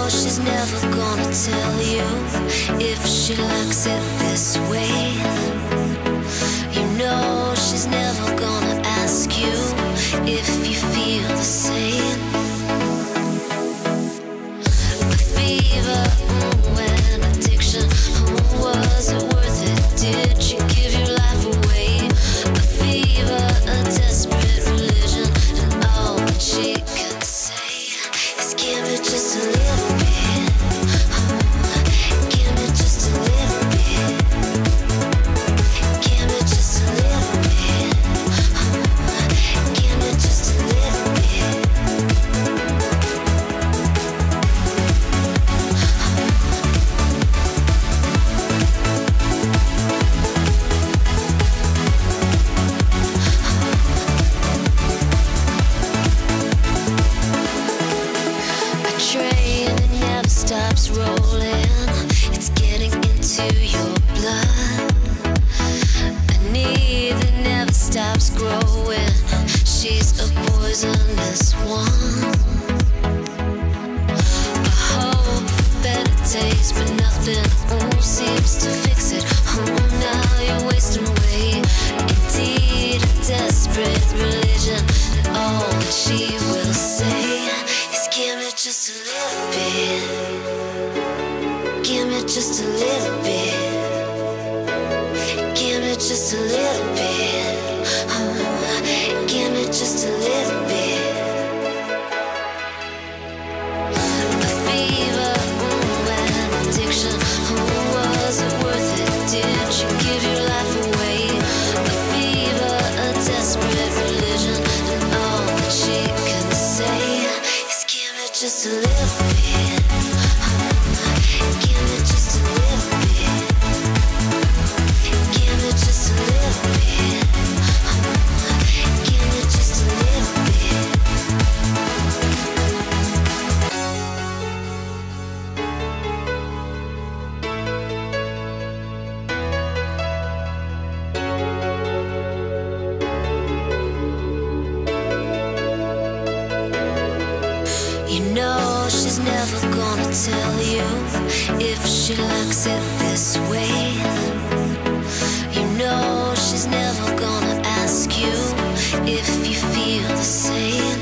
she's never gonna tell you if she likes it this way. You know she's never gonna ask you if you feel the same. The fever, and addiction, was it worth it? Did you give your life away? A fever, a desperate religion, and all that she can say is give me just a little bit. Give me just a little bit. Give me just a little bit. Give me just a little bit. A train that never stops rolling, it's getting into your blood. A need that never stops growing, she's a poisonous one. A hope for better days, but nothing seems to fix it. Now you're wasting away. Indeed, a desperate religion, and all that she will say is give me just a little bit. Give me just a little bit. Give me just a little bit. Give me just a little bit. The fever, and addiction, was it worth it? Did you give your life away? A fever, a desperate religion, and all that she can say is give me just a little bit. Give me just a little bit. Give me just a little bit. Give me just a little bit. You know she's never gonna tell you if she likes it this way. You know she's never gonna ask you if you feel the same.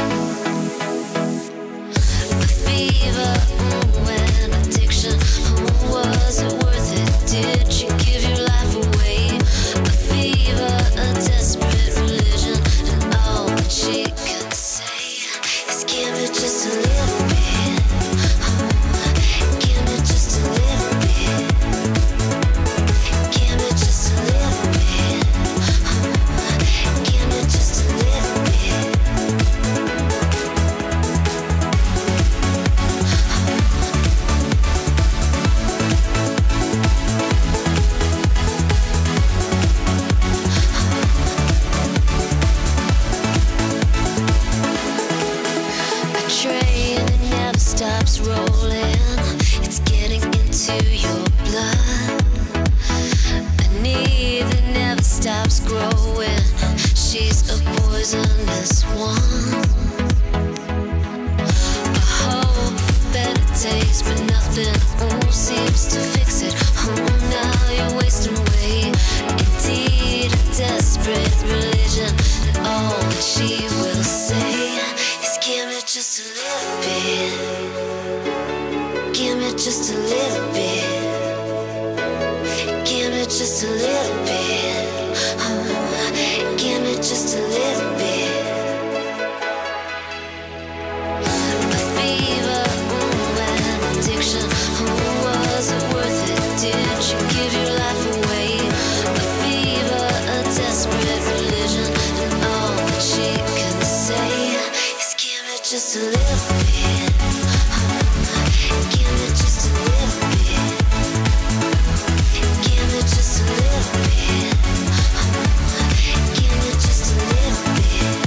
The fever, and addiction, was it worth it? Did you give your life away? A fever, a desperate religion, and all that she can say is give me just a little bit. Give me just a little bit. Give me just a little bit. Give me just a little bit. A train that never stops rolling, it's getting into your blood. A need that never stops growing, she's a poisonous one. A hope for better days, but nothing seems to fix it. Now you're wasting away. Indeed, a desperate religion, and all that she will say is give me just a little bit. Give me just a little bit. Give me just a little bit. Give me just a little bit. The fever, and addiction, was it worth it? Did you give your life away? A fever, a desperate religion, and all that she can say is give me just a little bit. Give me just a little bit. Give me just a little bit. Give me just a little bit.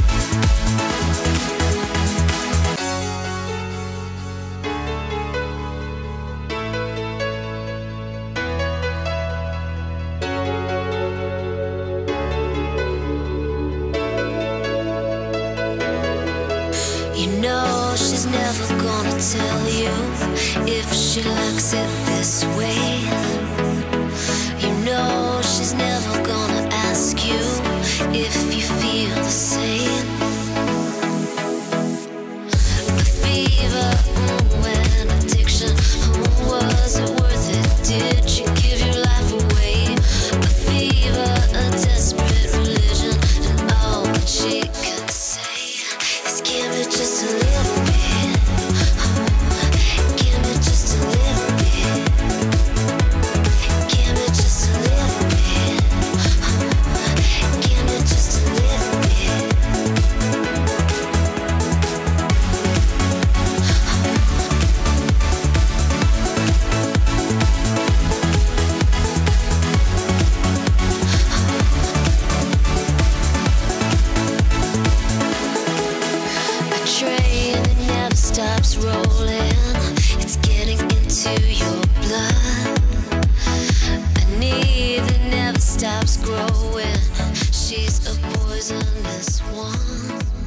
You know she's never gonna tell you if she likes it this way. You know she's never gonna ask you if you feel the same. The fever, and addiction, was it worth it? Did you give your life away? The fever, a desperate religion, and all that she can say is give me just a little bit. Give me just a little bit. Give me just a little bit. Give me just a little bit. A train that never stops rolling, it's getting into your blood. A need that never stops growing, she's a poisonous one.